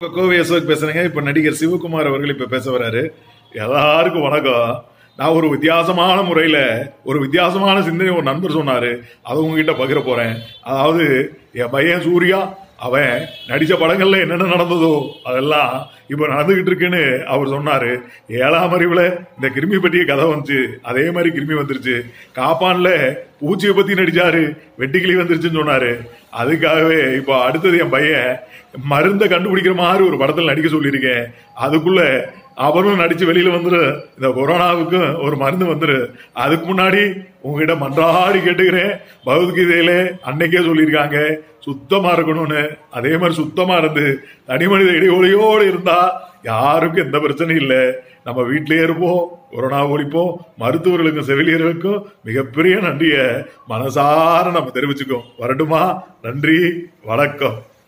கோவை அசோக் பேசுறேங்க. இப்ப நடிகர் சிவகுமார் அவர்கள் இப்ப பேச வராரு. எல்லாருக்கும் வணக்கம். நான் ஒரு வித்தியாசமான முறையில ஒரு வித்தியாசமான சிந்தனை ஒரு நண்பர் சொன்னாரு, அதை உங்ககிட்ட பகிர போறேன். அதாவது என் பையன் சூர்யா அவன் நடிச்ச படங்கள்ல என்னென்ன நடந்ததோ அதெல்லாம் இப்ப நடந்துகிட்டு இருக்குன்னு அவர் சொன்னாரு. 7ஆம் அறிவுல இந்த கிருமி பற்றிய கதை வந்துச்சு, அதே மாதிரி கிருமி வந்துருச்சு. காப்பான்ல பூச்சியை பத்தி நடிச்சாரு, வெட்டிக்கிளி வந்துருச்சுன்னு சொன்னாரு. அதுக்காகவே இப்போ அடுத்தது என் பையன் மருந்தை கண்டுபிடிக்கிற மாதிரி ஒரு படத்தில் நடிக்க சொல்லியிருக்கேன். அதுக்குள்ள அவரும் நடிச்சு வெளியில வந்துரு, இந்த கொரோனாவுக்கும் ஒரு மருந்து வந்துரு. அதுக்கு முன்னாடி உங்ககிட்ட மன்றாடி கேட்டுக்கிறேன், பகவத்கீதையில அன்னைக்கே சொல்லியிருக்காங்க சுத்தமா இருக்கணும்னு. அதே மாதிரி சுத்தமா இருந்து தனி மனித இடைவெளியோடு இருந்தா யாருக்கும் எந்த பிரச்சனையும் இல்லை. நம்ம வீட்டிலேயே இருப்போம், கொரோனா ஒழிப்போம். மருத்துவர்களுக்கும் செவிலியர்களுக்கும் மிகப்பெரிய நன்றிய மனசார நம்ம தெரிவிச்சுக்கோம். வரட்டுமா? நன்றி, வணக்கம்.